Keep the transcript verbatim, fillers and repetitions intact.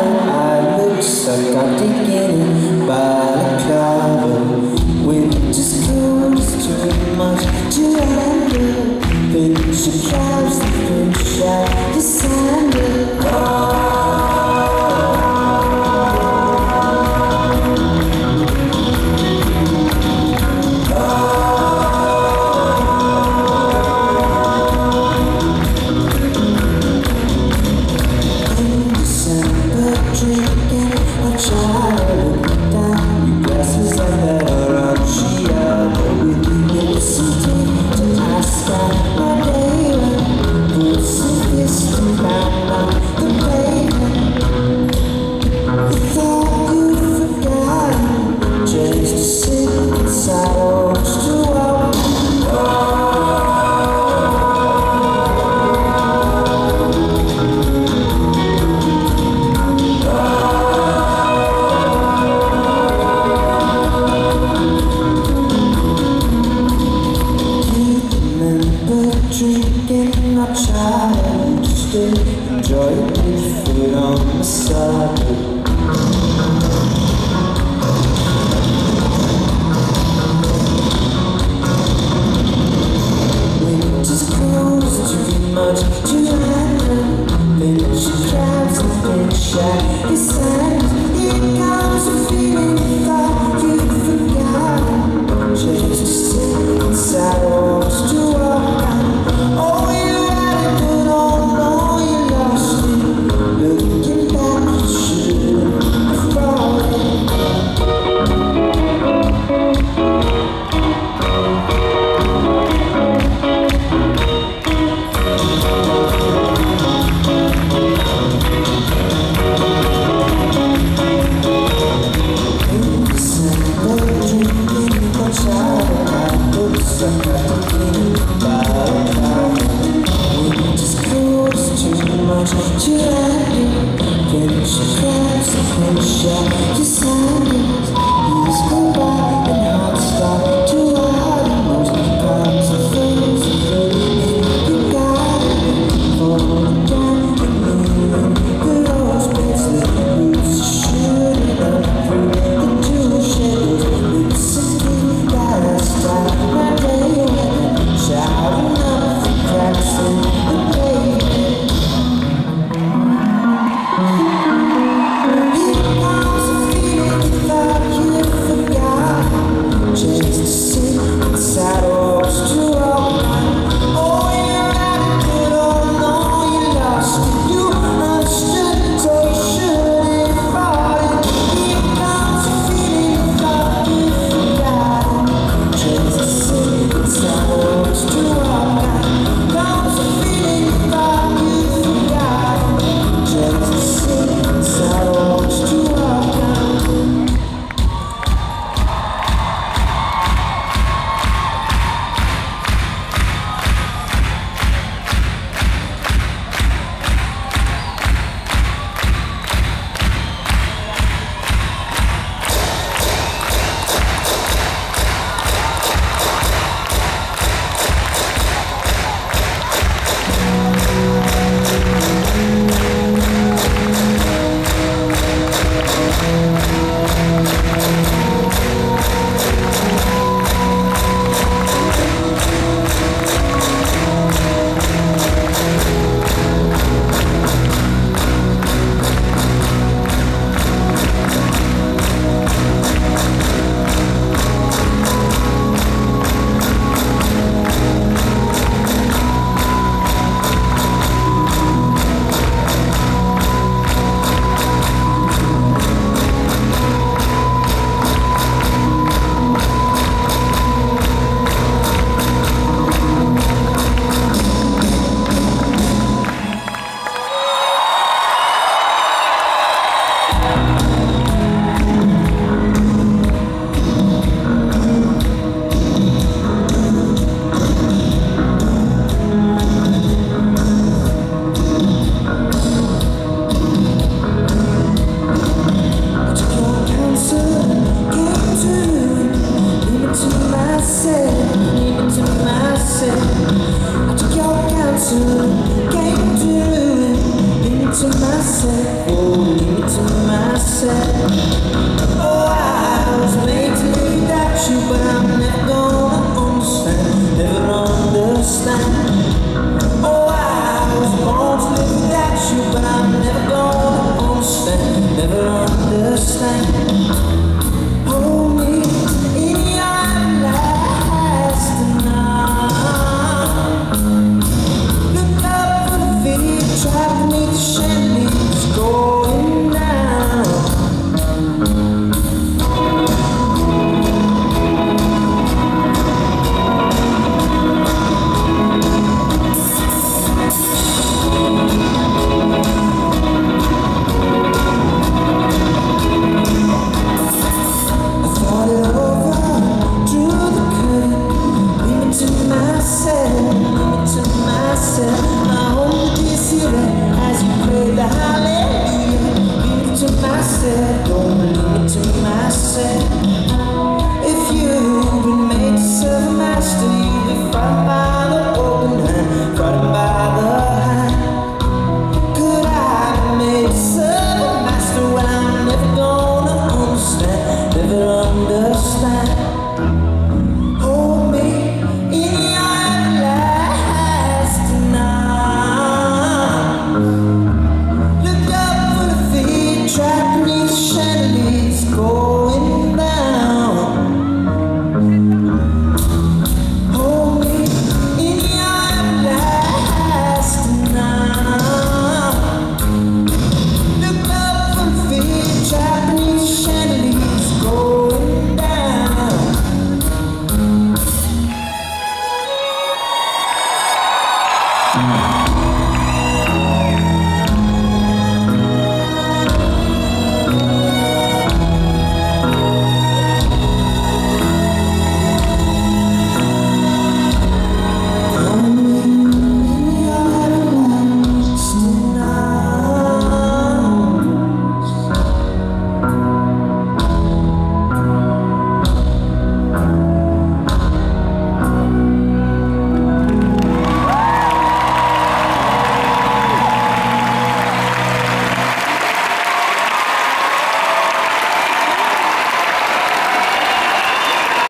I look psychotic in a balaclava. Winter's cold is too much to handle. Picture clouds that push out December. Drinking a child down your glasses like that Arancia. With the innocent to pass out my day. Put some distant down on the pavement. You thought you'd forgotten just to sit inside or to walk. Drinking my child, still enjoy the food on the side. Winter's cold is too much to handle. Picture clouds and been shy. It's sad, here comes a feeling you thought you'd forgotten. Just to sit inside or to walk. Oh, you had it good on, oh, you lost it. Looking back, you should have brought it. In December, drinking my child, I put some in to handle. Picture clouds and picture your silence.